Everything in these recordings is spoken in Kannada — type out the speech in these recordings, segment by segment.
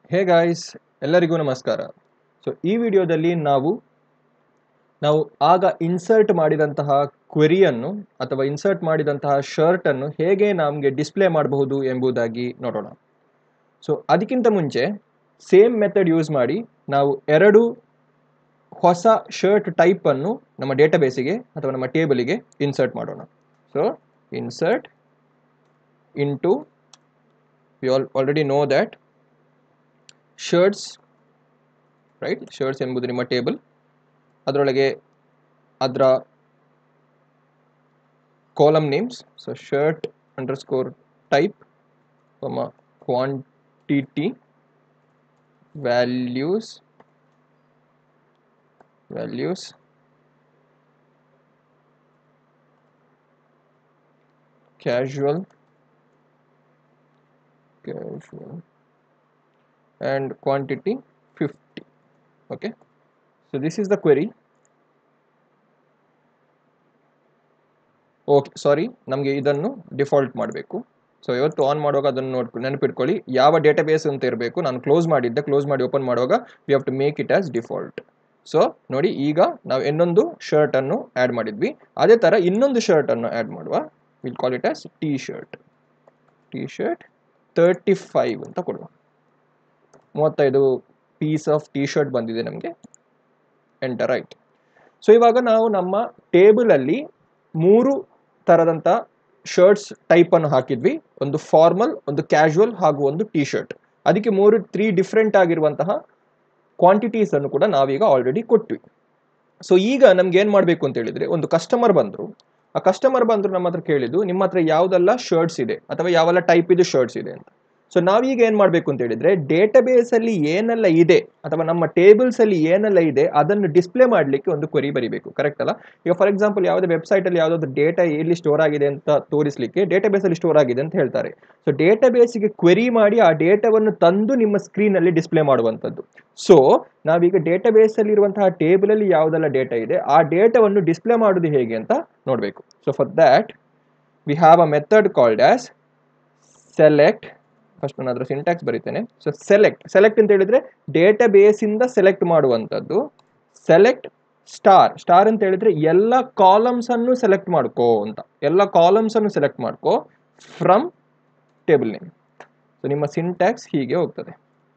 ಹೇ ಗಾಯ್ಸ್, ಎಲ್ಲರಿಗೂ ನಮಸ್ಕಾರ. ಸೊ ಈ ವಿಡಿಯೋದಲ್ಲಿ ನಾವು ಆಗ ಇನ್ಸರ್ಟ್ ಮಾಡಿದಂತಹ ಕ್ವೆರಿಯನ್ನು ಅಥವಾ ಇನ್ಸರ್ಟ್ ಮಾಡಿದಂತಹ ಶರ್ಟನ್ನು ಹೇಗೆ ನಮಗೆ ಡಿಸ್ಪ್ಲೇ ಮಾಡಬಹುದು ಎಂಬುದಾಗಿ ನೋಡೋಣ. ಸೊ ಅದಕ್ಕಿಂತ ಮುಂಚೆ ಸೇಮ್ ಮೆಥಡ್ ಯೂಸ್ ಮಾಡಿ ನಾವು ಎರಡು ಹೊಸ ಶರ್ಟ್ ಟೈಪನ್ನು ನಮ್ಮ ಡೇಟಾಬೇಸಿಗೆ ಅಥವಾ ನಮ್ಮ ಟೇಬಲಿಗೆ ಇನ್ಸರ್ಟ್ ಮಾಡೋಣ. So insert into, we already know that shirts, right? Shirts ಎಂಬುದು ನಿಮ್ಮ ಟೇಬಲ್, ಅದರೊಳಗೆ ಅದರ column names. So shirt underscore type, quantity, values, casual and quantity 50. Okay, so this is the query. Okay, sorry, ನಮಗೆ ಇದನ್ನು ಡಿಫಾಲ್ಟ್ ಮಾಡಬೇಕು. ಸೊ ಇವತ್ತು ಆನ್ ಮಾಡುವಾಗ ಅದನ್ನು ನೆನಪಿಟ್ಕೊಳ್ಳಿ, ಯಾವ ಡೇಟಾಬೇಸ್ ಅಂತ ಇರಬೇಕು. ನಾನು ಕ್ಲೋಸ್ ಮಾಡಿ ಓಪನ್ ಮಾಡುವಾಗ we have to make it as default. So ನೋಡಿ, ಈಗ ನಾವು ಇನ್ನೊಂದು ಶರ್ಟನ್ನು ಆ್ಯಡ್ ಮಾಡಿದ್ವಿ. ಅದೇ ಥರ ಇನ್ನೊಂದು ಶರ್ಟನ್ನು ಆ್ಯಡ್ ಮಾಡುವ. Will call it as T shirt 35 ಅಂತ ಕೊಡುವ. 35 ಪೀಸ್ ಆಫ್ ಟಿ ಶರ್ಟ್ ಬಂದಿದೆ ನಮಗೆ. ಎಂಟರ್ ಆಯ್ತು. ಸೊ ಇವಾಗ ನಾವು ನಮ್ಮ ಟೇಬಲಲ್ಲಿ 3 ಥರದಂಥ ಶರ್ಟ್ಸ್ ಟೈಪನ್ನು ಹಾಕಿದ್ವಿ. ಒಂದು ಫಾರ್ಮಲ್, ಒಂದು ಕ್ಯಾಶುವಲ್ ಹಾಗೂ ಒಂದು ಟಿ ಶರ್ಟ್. ಅದಕ್ಕೆ 3 ಡಿಫ್ರೆಂಟ್ ಆಗಿರುವಂತಹ ಕ್ವಾಂಟಿಟೀಸ್ ಅನ್ನು ಕೂಡ ನಾವೀಗ ಆಲ್ರೆಡಿ ಕೊಟ್ವಿ. ಸೊ ಈಗ ನಮ್ಗೆ ಏನು ಮಾಡಬೇಕು ಅಂತ ಹೇಳಿದ್ರೆ, ಒಂದು ಕಸ್ಟಮರ್ ಬಂದರು. ಆ ಕಸ್ಟಮರ್ ಬಂದರು ನಮ್ಮ ಹತ್ರ ಕೇಳಿದ್ದು, ನಿಮ್ಮ ಹತ್ರ ಯಾವುದೆಲ್ಲ ಶರ್ಟ್ಸ್ ಇದೆ ಅಥವಾ ಯಾವೆಲ್ಲ ಟೈಪ್ ಇದು ಶರ್ಟ್ಸ್ ಇದೆ ಅಂತ. ಸೊ ನಾವೀಗ ಏನು ಮಾಡಬೇಕು ಅಂತ ಹೇಳಿದ್ರೆ, ಡೇಟಾಬೇಸಲ್ಲಿ ಏನೆಲ್ಲ ಇದೆ ಅಥವಾ ನಮ್ಮ ಟೇಬಲ್ಸಲ್ಲಿ ಏನೆಲ್ಲ ಇದೆ ಅದನ್ನು ಡಿಸ್ಪ್ಲೇ ಮಾಡಲಿಕ್ಕೆ ಒಂದು ಕ್ವೆರಿ ಬರೀಬೇಕು. ಕರೆಕ್ಟ್ ಅಲ್ಲ? ಈಗ ಫಾರ್ ಎಕ್ಸಾಂಪಲ್ ಯಾವುದೇ ವೆಬ್ಸೈಟಲ್ಲಿ ಯಾವುದಾದ್ರು ಡೇಟಾ ಎಲ್ಲಿ ಸ್ಟೋರ್ ಆಗಿದೆ ಅಂತ ತೋರಿಸಲಿಕ್ಕೆ ಡೇಟಾಬೇಸಲ್ಲಿ ಸ್ಟೋರ್ ಆಗಿದೆ ಅಂತ ಹೇಳ್ತಾರೆ. ಸೊ ಡೇಟಾಬೇಸಿಗೆ ಕ್ವೆರಿ ಮಾಡಿ ಆ ಡೇಟಾವನ್ನು ತಂದು ನಿಮ್ಮ ಸ್ಕ್ರೀನಲ್ಲಿ ಡಿಸ್ಪ್ಲೇ ಮಾಡುವಂಥದ್ದು. ಸೊ ನಾವೀಗ ಡೇಟಾಬೇಸಲ್ಲಿ ಇರುವಂತಹ ಟೇಬಲಲ್ಲಿ ಯಾವುದೆಲ್ಲ ಡೇಟಾ ಇದೆ ಆ ಡೇಟಾವನ್ನು ಡಿಸ್ಪ್ಲೇ ಮಾಡೋದು ಹೇಗೆ ಅಂತ ನೋಡಬೇಕು. So for that we have a method called as select. First ನಾನು ಅದರ ಸಿಂಟ್ಯಾಕ್ಸ್ ಬರೀತೇನೆ. ಸೊ ಸೆಲೆಕ್ಟ್ ಅಂತ ಹೇಳಿದ್ರೆ ಡೇಟಾಬೇಸಿಂದ ಸೆಲೆಕ್ಟ್ ಮಾಡುವಂಥದ್ದು. ಸೆಲೆಕ್ಟ್ ಸ್ಟಾರ್ ಅಂತ ಹೇಳಿದ್ರೆ ಎಲ್ಲ ಕಾಲಮ್ಸ್ ಅನ್ನು ಸೆಲೆಕ್ಟ್ ಮಾಡ್ಕೋ ಅಂತ. ಎಲ್ಲ ಕಾಲಮ್ಸ್ ಅನ್ನು ಸೆಲೆಕ್ಟ್ ಮಾಡ್ಕೋ ಫ್ರಮ್ ಟೇಬಲ್ ನೇಮ್. ಸೊ ನಿಮ್ಮ ಸಿಂಟ್ಯಾಕ್ಸ್ ಹೀಗೆ ಹೋಗ್ತದೆ.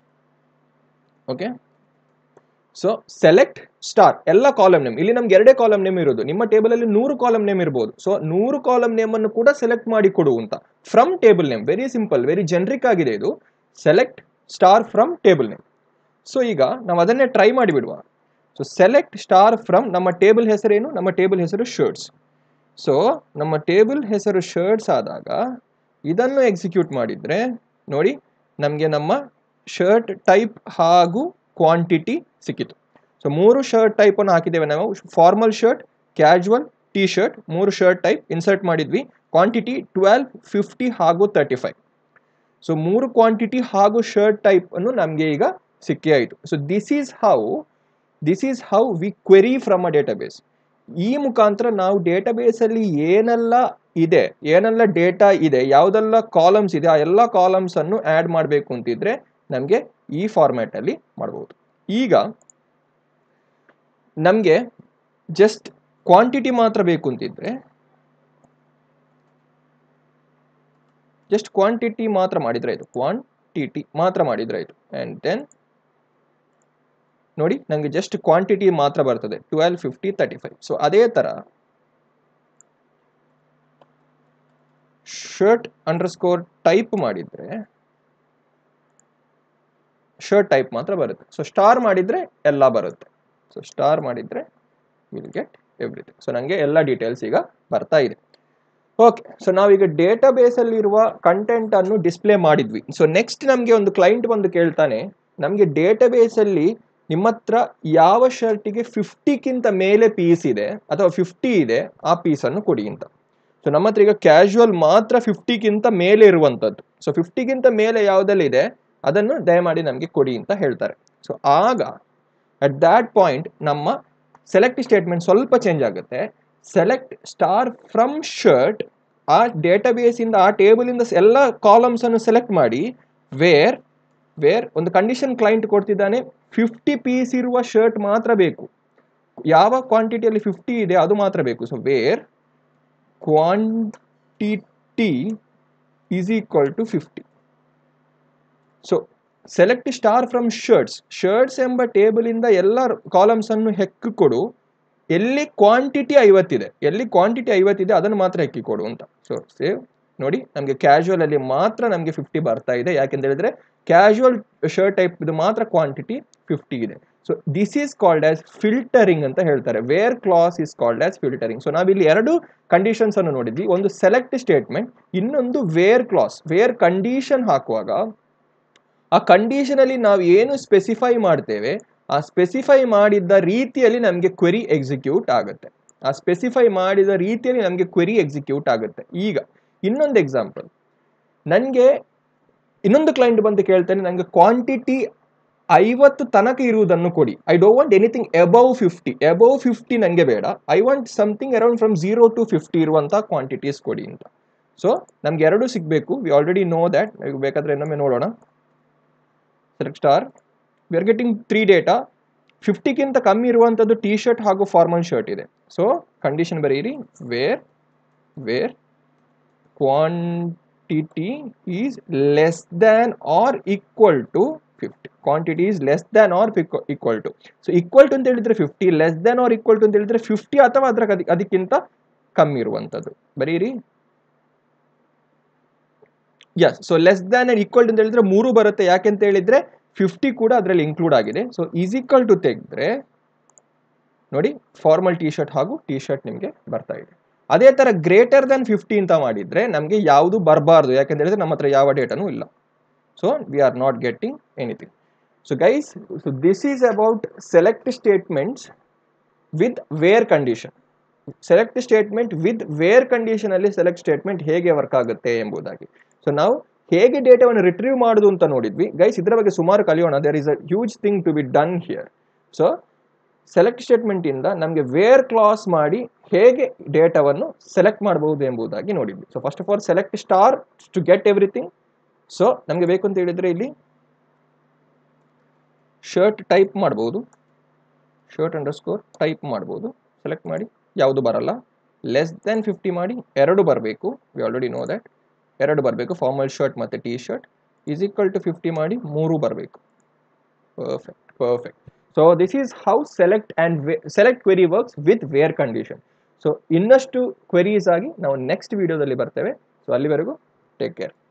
ಓಕೆ, ಸೊ ಸೆಲೆಕ್ಟ್ ಸ್ಟಾರ್ ಎಲ್ಲ ಕಾಲಮ್ ನೇಮ್. ಇಲ್ಲಿ ನಮ್ಗೆ 2 ಕಾಲಮ್ ನೇಮ್ ಇರೋದು. ನಿಮ್ಮ ಟೇಬಲಲ್ಲಿ 100 ಕಾಲಮ್ ನೇಮ್ ಇರ್ಬೋದು. ಸೊ 100 ಕಾಲಮ್ ನೇಮ್ ಅನ್ನು ಕೂಡ ಸೆಲೆಕ್ಟ್ ಮಾಡಿ ಕೊಡು ಅಂತ. From table name, very simple, very generic ಆಗಿದೆ ಇದು. Select star from table name. So ಈಗ ನಾವು ಅದನ್ನೇ ಟ್ರೈ ಮಾಡಿಬಿಡುವ. ಸೊ ಸೆಲೆಕ್ಟ್ ಸ್ಟಾರ್ ಫ್ರಮ್, ನಮ್ಮ ಟೇಬಲ್ ಹೆಸರೇನು? ನಮ್ಮ ಟೇಬಲ್ ಹೆಸರು ಶರ್ಟ್ಸ್. ಸೊ ನಮ್ಮ ಟೇಬಲ್ ಹೆಸರು ಶರ್ಟ್ಸ್ ಆದಾಗ ಇದನ್ನು ಎಕ್ಸಿಕ್ಯೂಟ್ ಮಾಡಿದ್ರೆ ನೋಡಿ, ನಮಗೆ ನಮ್ಮ ಶರ್ಟ್ ಟೈಪ್ ಹಾಗೂ ಕ್ವಾಂಟಿಟಿ ಸಿಕ್ಕಿತು. ಸೊ 3 ಶರ್ಟ್ ಟೈಪ್ ಅನ್ನು ಹಾಕಿದ್ದೇವೆ ನಾವು. Formal shirt, casual, T shirt, 3 shirt type insert ಮಾಡಿದ್ವಿ. ಕ್ವಾಂಟಿಟಿ 12, 50 ಹಾಗೂ 35. ಸೊ 3 ಕ್ವಾಂಟಿಟಿ ಹಾಗೂ ಶರ್ಟ್ ಟೈಪ್ ಅನ್ನು ನಮಗೆ ಈಗ ಸಿಕ್ಕಿ ಆಯಿತು. So this is how we query from a database. ಈ ಮುಖಾಂತರ ನಾವು ಡೇಟಾಬೇಸಲ್ಲಿ ಏನೆಲ್ಲ ಡೇಟಾ ಇದೆ, ಯಾವುದೆಲ್ಲ ಕಾಲಮ್ಸ್ ಇದೆ, ಆ ಎಲ್ಲ ಕಾಲಮ್ಸ್ ಅನ್ನು ಆ್ಯಡ್ ಮಾಡಬೇಕು ಅಂತಿದ್ರೆ ನಮಗೆ ಈ ಫಾರ್ಮ್ಯಾಟ್ ಅಲ್ಲಿ ಮಾಡಬಹುದು. ಈಗ ನಮಗೆ ಜಸ್ಟ್ ಕ್ವಾಂಟಿಟಿ ಮಾತ್ರ ಬೇಕು ಅಂತಿದ್ರೆ ಜಸ್ಟ್ ಕ್ವಾಂಟಿಟಿ ಮಾತ್ರ ಮಾಡಿದ್ರೆ ಆಯಿತು. ಆ್ಯಂಡ್ ದೆನ್ ನೋಡಿ, ನನಗೆ ಜಸ್ಟ್ ಕ್ವಾಂಟಿಟಿ ಮಾತ್ರ ಬರ್ತದೆ 12, 50, 35. ಸೊ ಅದೇ ಥರ ಶರ್ಟ್ ಅಂಡರ್ಸ್ಕೋರ್ ಟೈಪ್ ಮಾಡಿದ್ರೆ ಶರ್ಟ್ ಟೈಪ್ ಮಾತ್ರ ಬರುತ್ತೆ. ಸೊ ಸ್ಟಾರ್ ಮಾಡಿದ್ರೆ ಎಲ್ಲ ಬರುತ್ತೆ. ಸೊ ಸ್ಟಾರ್ ಮಾಡಿದ್ರೆ ವಿಲ್ ಗೆಟ್ ಎವ್ರಿಥಿಂಗ್. ಸೊ ನನಗೆ ಎಲ್ಲ ಡೀಟೇಲ್ಸ್ ಈಗ ಬರ್ತಾ ಇದೆ. ಓಕೆ, ಸೊ ನಾವೀಗ ಡೇಟಾಬೇಸಲ್ಲಿ ಇರುವ ಕಂಟೆಂಟ್ ಅನ್ನು ಡಿಸ್ಪ್ಲೇ ಮಾಡಿದ್ವಿ. ಸೊ ನೆಕ್ಸ್ಟ್ ನಮಗೆ ಒಂದು ಕ್ಲೈಂಟ್ ಬಂದು ಕೇಳ್ತಾನೆ, ನಮಗೆ ಡೇಟಾಬೇಸಲ್ಲಿ ನಿಮ್ಮ ಹತ್ರ ಯಾವ ಶರ್ಟಿಗೆ 50ಕ್ಕಿಂತ ಮೇಲೆ ಪೀಸ್ ಇದೆ ಅಥವಾ 50 ಇದೆ ಆ ಪೀಸನ್ನು ಕೊಡಿ ಅಂತ. ಸೊ ನಮ್ಮ ಹತ್ರ ಈಗ ಕ್ಯಾಶುವಲ್ ಮಾತ್ರ 50ಕ್ಕಿಂತ ಮೇಲೆ ಇರುವಂಥದ್ದು. ಸೊ 50ಕ್ಕಿಂತ ಮೇಲೆ ಯಾವುದೆಲ್ಲ ಇದೆ ಅದನ್ನು ದಯಮಾಡಿ ನಮಗೆ ಕೊಡಿ ಅಂತ ಹೇಳ್ತಾರೆ. ಸೊ ಆಗ ಅಟ್ ದ್ಯಾಟ್ ಪಾಯಿಂಟ್ ನಮ್ಮ ಸೆಲೆಕ್ಟ್ ಸ್ಟೇಟ್ಮೆಂಟ್ ಸ್ವಲ್ಪ ಚೇಂಜ್ ಆಗುತ್ತೆ. ಸೆಲೆಕ್ಟ್ ಸ್ಟಾರ್ ಫ್ರಮ್ ಶರ್ಟ್, ಆ ಡೇಟಾಬೇಸಿಂದ, ಆ ಟೇಬಲಿಂದ ಎಲ್ಲ ಕಾಲಮ್ಸ್ ಅನ್ನು ಸೆಲೆಕ್ಟ್ ಮಾಡಿ ವೇರ್ ವೇರ್ ಒಂದು ಕಂಡೀಷನ್ ಕ್ಲೈಂಟ್ ಕೊಡ್ತಿದ್ದಾನೆ 50 ಪೀಸ್ ಇರುವ ಶರ್ಟ್ ಮಾತ್ರ ಬೇಕು, ಯಾವ ಕ್ವಾಂಟಿಟಿಯಲ್ಲಿ 50 ಇದೆ ಅದು ಮಾತ್ರ ಬೇಕು. So where quantity is equal to 50. So select star from shirts ಎಂಬ ಟೇಬಲ್ ಇಂದ ಎಲ್ಲ ಕಾಲಮ್ಸ್ ಅನ್ನು ಹೆಕ್ಕಿ ಕೊಡು, ಎಲ್ಲಿ ಕ್ವಾಂಟಿಟಿ 50 ಇದೆ, ಎಲ್ಲಿ ಕ್ವಾಂಟಿಟಿ 50 ಇದೆ ಅದನ್ನು ಮಾತ್ರ ಹೆಕ್ಕಿ ಕೊಡು ಅಂತ. ಸೊ ಸೇವ್ ನೋಡಿ, ನಮಗೆ ಕ್ಯಾಶುವಲ್ ಅಲ್ಲಿ ಮಾತ್ರ ನಮಗೆ 50 ಬರ್ತಾ ಇದೆ, ಯಾಕೆಂತ ಹೇಳಿದ್ರೆ ಕ್ಯಾಶುವಲ್ ಶರ್ಟ್ ಟೈಪ್ ಇದು ಮಾತ್ರ ಕ್ವಾಂಟಿಟಿ 50 ಇದೆ. So this is called as filtering ಅಂತ ಹೇಳ್ತಾರೆ. Where clause is called as filtering. So ನಾವಿಲ್ಲಿ ಎರಡು ಕಂಡೀಷನ್ಸ್ ಅನ್ನು ನೋಡಿದ್ವಿ, ಒಂದು ಸೆಲೆಕ್ಟ್ ಸ್ಟೇಟ್ಮೆಂಟ್, ಇನ್ನೊಂದು ವೇರ್ ಕ್ಲಾಸ್. ವೇರ್ ಕಂಡೀಷನ್ ಹಾಕುವಾಗ ಆ ಕಂಡೀಷನ್ ಅಲ್ಲಿ ನಾವು ಏನು ಸ್ಪೆಸಿಫೈ ಮಾಡ್ತೇವೆ ಆ ಸ್ಪೆಸಿಫೈ ಮಾಡಿದ ರೀತಿಯಲ್ಲಿ ನಮಗೆ ಕ್ವೆರಿ ಎಕ್ಸಿಕ್ಯೂಟ್ ಆಗುತ್ತೆ. ಆ ಸ್ಪೆಸಿಫೈ ಮಾಡಿದ ರೀತಿಯಲ್ಲಿ ನಮಗೆ ಕ್ವೆರಿ ಎಕ್ಸಿಕ್ಯೂಟ್ ಆಗುತ್ತೆ. ಈಗ ಇನ್ನೊಂದು ಎಕ್ಸಾಂಪಲ್, ನನಗೆ ಇನ್ನೊಂದು ಕ್ಲೈಂಟ್ ಬಂದು ಕೇಳ್ತಾನೆ, ನನಗೆ ಕ್ವಾಂಟಿಟಿ 50 ತನಕ ಇರುವುದನ್ನು ಕೊಡಿ. I don't want anything above 50. Above 50 ನನಗೆ ಬೇಡ, I want something around from 0 to 50 ಇರುವಂತಹ ಕ್ವಾಂಟಿಟೀಸ್ ಕೊಡಿ ಅಂತ. ಸೊ ನಮ್ಗೆ ಎರಡು ಸಿಗಬೇಕು. We already know that. ಬೇಕಾದ್ರೆ ಇನ್ನೊಮ್ಮೆ ನೋಡೋಣ. Select star, we are getting 3 data. 50ಗಿಂತ ಕಮ್ಮಿ ಇರುವಂಥದ್ದು ಟಿ ಶರ್ಟ್ ಹಾಗೂ ಫಾರ್ಮಲ್ ಶರ್ಟ್ ಇದೆ. ಸೊ ಕಂಡೀಷನ್ ಬರೀರಿ, where quantity is less than or equal to 50. Quantity is less than or equal to. So equal to ಅಂತ ಹೇಳಿದ್ರೆ 50, less than or equal to ಅಂತ ಹೇಳಿದ್ರೆ 50 ಅಥವಾ ಅದಕ್ಕಿಂತ ಕಮ್ಮಿ ಇರುವಂಥದ್ದು ಬರೀರಿ. Yes, so less than and equal to ಅಂತ ಹೇಳಿದ್ರೆ 3 ಬರುತ್ತೆ, ಯಾಕೆಂತ ಹೇಳಿದ್ರೆ 50 ಕೂಡ ಅದರಲ್ಲಿ ಇನ್ಕ್ಲೂಡ್ ಆಗಿದೆ. ಸೊ ಈಸ್ ಈಕ್ವಲ್ ಟು ತೆಗೆದ್ರೆ ನೋಡಿ ಫಾರ್ಮಲ್ ಟಿ ಶರ್ಟ್ ಹಾಗೂ ಟಿ ಶರ್ಟ್ ನಿಮಗೆ ಬರ್ತಾ ಇದೆ. ಅದೇ ತರ ಗ್ರೇಟರ್ ದನ್ 50 ಅಂತ ಮಾಡಿದ್ರೆ ನಮಗೆ ಯಾವುದು ಬರಬಾರ್ದು, ಯಾಕೆಂತ ಹೇಳಿದ್ರೆ ನಮ್ಮ ಹತ್ರ ಯಾವ ಡೇಟಾನೂ ಇಲ್ಲ. So we are not getting anything. So guys, so this is about select statements with where condition. Select statement with where condition ಅಲ್ಲಿ ಸೆಲೆಕ್ಟ್ ಸ್ಟೇಟ್ಮೆಂಟ್ ಹೇಗೆ ವರ್ಕ್ ಆಗುತ್ತೆ ಎಂಬುದಾಗಿ. ಸೊ ನಾವು ಹೇಗೆ ಡೇಟಾವನ್ನು ರಿಟ್ರೀವ್ ಮಾಡುದು ಅಂತ ನೋಡಿದ್ವಿ ಗೈಸ್. ಇದರ ಬಗ್ಗೆ ಸುಮಾರು ಕಲಿಯೋಣ. There is a huge thing to be done here. So select statement ಇಂದ ನಮಗೆ ವೇರ್ ಕ್ಲಾಸ್ ಮಾಡಿ ಹೇಗೆ ಡೇಟಾವನ್ನು ಸೆಲೆಕ್ಟ್ ಮಾಡಬಹುದು ಎಂಬುದಾಗಿ ನೋಡಿದ್ವಿ. So first of all select star to get everything. So ನಮಗೆ ಬೇಕು ಅಂತ ಹೇಳಿದ್ರೆ ಇಲ್ಲಿ ಶರ್ಟ್ ಟೈಪ್ ಮಾಡಬಹುದು, ಶರ್ಟ್ ಅಂಡರ್ಸ್ಕೋರ್ ಟೈಪ್ ಮಾಡಬಹುದು. ಸೆಲೆಕ್ಟ್ ಮಾಡಿ, ಯಾವುದು ಬರಲ್ಲ. ಲೆಸ್ ದೆನ್ 50 ಮಾಡಿ, ಎರಡು ಬರಬೇಕು. ವಿ ಆಲ್ರೆಡಿ ನೋ ದಟ್, ಎರಡು ಬರಬೇಕು. ಫಾರ್ಮಲ್ ಶರ್ಟ್ ಮತ್ತು T shirt is equal to 50 ಮಾಡಿ, 3 ಬರಬೇಕು. Perfect. So this is how select query works with where condition. So ಇನ್ನಷ್ಟು ಕ್ವೆರೀಸ್ ಆಗಿ ನಾವು ನೆಕ್ಸ್ಟ್ ವಿಡಿಯೋದಲ್ಲಿ ಬರ್ತೇವೆ. ಸೊ ಅಲ್ಲಿವರೆಗೂ ಟೇಕ್ ಕೇರ್.